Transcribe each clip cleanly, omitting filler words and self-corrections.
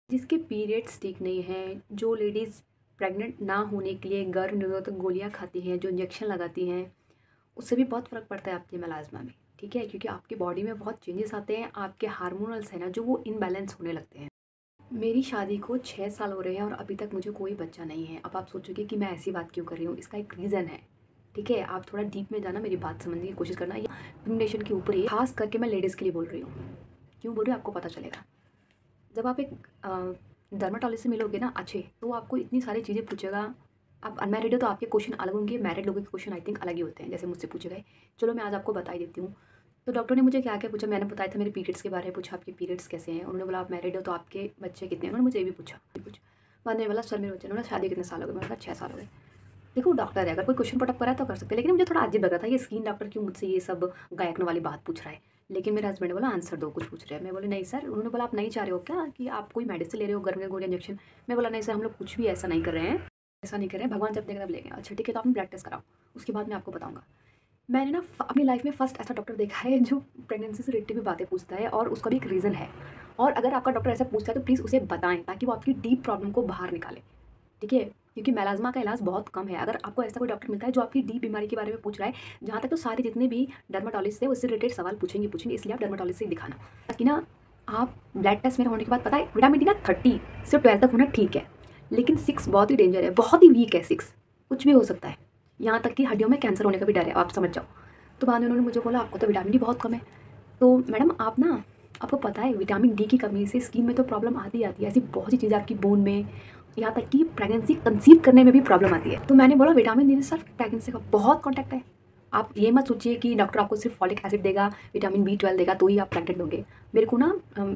जिसके पीरियड्स ठीक नहीं हैं, जो लेडीज़ प्रेग्नेंट ना होने के लिए गर्भ निरोधक गोलियाँ खाती हैं, जो इंजेक्शन लगाती हैं, उससे भी बहुत फ़र्क पड़ता है आपके मेलाज़्मा में, ठीक है? क्योंकि आपकी बॉडी में बहुत चेंजेस आते हैं, आपके हार्मोनल्स हैं ना जो वो इम्बैलेंस होने लगते हैं। मेरी शादी को 6 साल हो रहे हैं और अभी तक मुझे कोई बच्चा नहीं है। अब आप सोचोगे कि मैं ऐसी बात क्यों कर रही हूँ, इसका एक रीज़न है, ठीक है? आप थोड़ा डीप में जाना, मेरी बात समझने की कोशिश करना। ये डिस्क्रिमिनेशन के ऊपर ही ख़ास करके मैं लेडीज़ के लिए बोल रही हूँ। क्यों बोल रही हूँ आपको पता चलेगा। जब आप एक डर्माटोलॉजिस्ट से मिलोगे ना अच्छे, तो वो आपको इतनी सारी चीज़ें पूछेगा। आप अनमैरिड हो तो आपके क्वेश्चन अलग होंगे, मैरिड लोगों के क्वेश्चन आई थिंक अलग ही होते हैं, जैसे मुझसे पूछे गए। चलो मैं आज आपको बता ही देती हूँ। तो डॉक्टर ने मुझे क्या-क्या पूछा, मैंने बताया था मेरे पीरियड्स के बारे में पूछा, आपके पीरियड्स कैसे हैं? उन्होंने बोला आप मैरिड हो तो आपके बच्चे कितने हैं? उन्होंने मुझे ये भी पूछा, कुछ। बाद में बोला सर मेरे बच्चे, उन्होंने शादी कितने साल हो गए? मैंने कहा 6 साल हो गए। देखो डॉक्टर है, अगर कोई क्वेश्चन पुट अप कर रहा है तो कर सकते हैं, लेकिन मुझे थोड़ा अजीब लग रहा था ये स्किन डॉक्टर क्यों मुझसे ये सब गायकनों वाली बात पूछ रहा है। लेकिन मेरे हस्बैंड ने बोला आंसर दो, कुछ पूछ रहे हैं। मैं बोली नहीं सर। उन्होंने बोला आप नहीं चाह रहे हो क्या कि आप कोई मेडिसिन ले रहे हो, गर्म का गोली इंजेक्शन? मैं बोला नहीं सर, हम लोग कुछ भी ऐसा नहीं कर रहे हैं, ऐसा नहीं कर रहे हैं, भगवान जब देगा तब लेंगे। अच्छा ठीक है, तो आपने ब्लड टेस्ट कराओ, उसके बाद मैं आपको बताऊँगा। मैंने ना अपनी लाइफ में फर्स्ट ऐसा डॉक्टर देखा है जो प्रेगनेंसी से रिलेटेड भी बातें पूछता है और उसका भी एक रीज़न है। और अगर आपका डॉक्टर ऐसा पूछता है तो प्लीज़ उसे बताएँ ताकि वो आपकी डीप प्रॉब्लम को बाहर निकाले। ठीक है? क्योंकि मेलाज़्मा का इलाज बहुत कम है। अगर आपको ऐसा कोई डॉक्टर मिलता है जो आपकी डीप बीमारी के बारे में पूछ रहा है, जहाँ तक तो सारे जितने भी डर्मेटोलॉजिस्ट हैं उससे रिलेटेड सवाल पूछेंगे, इसलिए आप डर्मेटोलॉजिस्ट से ही दिखाना। ताकि ना आप ब्लड टेस्ट मेरे होने के बाद पता है विटामिन डी ना 30 से 12 तक होना ठीक है। लेकिन 6 बहुत ही डेंजर है, बहुत ही वीक है 6, कुछ भी हो सकता है। यहाँ तक कि हड्डियों में कैंसर होने का भी डर है, आप समझ जाओ। तो बाद में उन्होंने मुझे बोला आपको तो विटामिन डी बहुत कम है। तो मैडम आप ना, आपको पता है विटामिन डी की कमी से स्किन में तो प्रॉब्लम आती ही आती है, ऐसी बहुत सी चीज़ें आपकी बोन में, यहाँ तक कि प्रेगनेंसी कंसीव करने में भी प्रॉब्लम आती है। तो मैंने बोला विटामिन डी से सर प्रेगनेंसी का बहुत कॉन्टैक्ट है। आप ये मत सोचिए कि डॉक्टर आपको सिर्फ फॉलिक एसिड देगा, विटामिन बी 12 देगा तो ही आप प्रेग्नेंट होंगे। मेरे को ना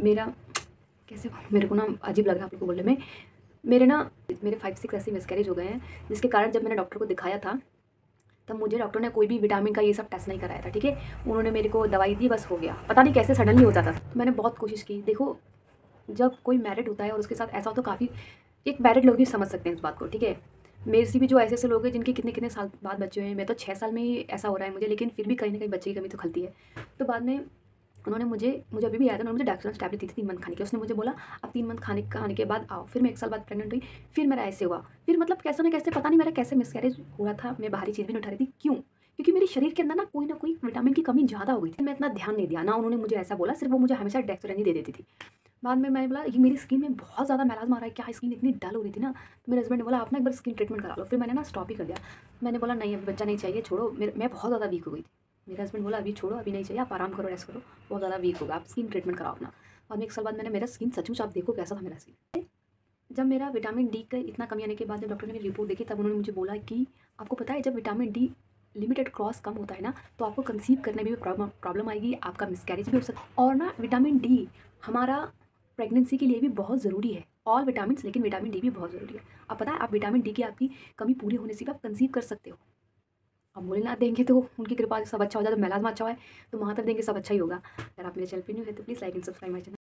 मेरे को ना अजीब लग रहा है आप लोग को बोलने में। मेरे 5-6 ऐसे मिसकैरेज हो गए हैं, जिसके कारण जब मैंने डॉक्टर को दिखाया था तब मुझे डॉक्टर ने कोई भी विटामिन का ये सब टेस्ट नहीं कराया था, ठीक है? उन्होंने मेरे को दवाई दी, बस हो गया। पता नहीं कैसे सडनली हो जाता था। मैंने बहुत कोशिश की। देखो, जब कोई मैरिड होता है और उसके साथ ऐसा हो तो काफ़ी, एक मैरिड लोग भी समझ सकते हैं इस बात को, ठीक है? मेरे से भी जो ऐसे-ऐसे लोग हैं जिनके कितने-कितने साल बाद बच्चे हुए हैं, मैं तो 6 साल में ही ऐसा हो रहा है मुझे, लेकिन फिर भी कहीं न कहीं बच्चे की कमी तो खलती है। तो बाद में उन्होंने मुझे अभी भी याद है, उन्होंने मुझे डैक्सोजन टैबलेट दी थी 3 मंथ खाने की। उसने मुझे बोला आप 3 मंथ खाने के बाद आओ। फिर मैं 1 साल बाद प्रेग्नेंट हुई, फिर मेरा ऐसे हुआ। फिर मतलब कैसे ना कैसे पता नहीं मेरा कैसे मिसकैरेज हुआ था, मैं बाहरी चीज़ भी नहीं उठा रही थी। क्यों? क्योंकि मेरे शरीर के अंदर ना कोई विटामिन की कमी ज़्यादा हो गई थी। मैं इतना ध्यान नहीं दिया, ना उन्होंने मुझे ऐसा बोला, सिर्फ़ वो मुझे हमेशा डेक्सोजन ही दे देती थी। बाद में मैंने बोला ये मेरी स्किन में बहुत ज़्यादा मेलाज़्मा आ रहा है, क्या स्किन इतनी डल हो रही थी ना। तो मेरे हस्बैंड ने बोला आप ना एक बार स्किन ट्रीटमेंट करा लो। फिर मैंने ना स्टॉप ही कर दिया। मैंने बोला नहीं अभी बच्चा नहीं चाहिए, छोड़ो। मैं बहुत ज़्यादा वीक हो गई थी। मेरे हस्बैंड बोला अभी छोड़ो, अभी नहीं चाहिए, आप आराम करो, रेस्ट करो, बहुत ज़्यादा वीक होगा, आप स्किन ट्रीटमेंट कराओ अपना। और मैं 1 साल बाद मेरा स्किन सचमुच आप देखो कैसा था मेरा स्किन। जब मेरा विटामिन डी का इतना कमी आने के बाद जब डॉक्टर ने मेरी रिपोर्ट देखी तब उन्होंने मुझे बोला कि आपको पता है जब विटामिन डी लिमिटेड क्रॉस कम होता है ना तो आपको कंसीव करने में भी प्रॉब्लम आएगी, आपका मिसकैरेज भी हो सकता है। और ना विटामिन डी हमारा प्रेगनेंसी के लिए भी बहुत ज़रूरी है। ऑल विटामिन्स, लेकिन विटामिन डी भी बहुत ज़रूरी है। अब पता है आप विटामिन डी की आपकी कमी पूरी होने से भी आप कंसीव कर सकते हो। अब भोलेनाथ देंगे तो उनकी कृपा से सब अच्छा हो जाए, तो मेलाज़्मा अच्छा है तो महादेव देंगे सब अच्छा ही होगा। अगर आप मेरे चैनल पे न्यू है तो please like and subscribe my channel.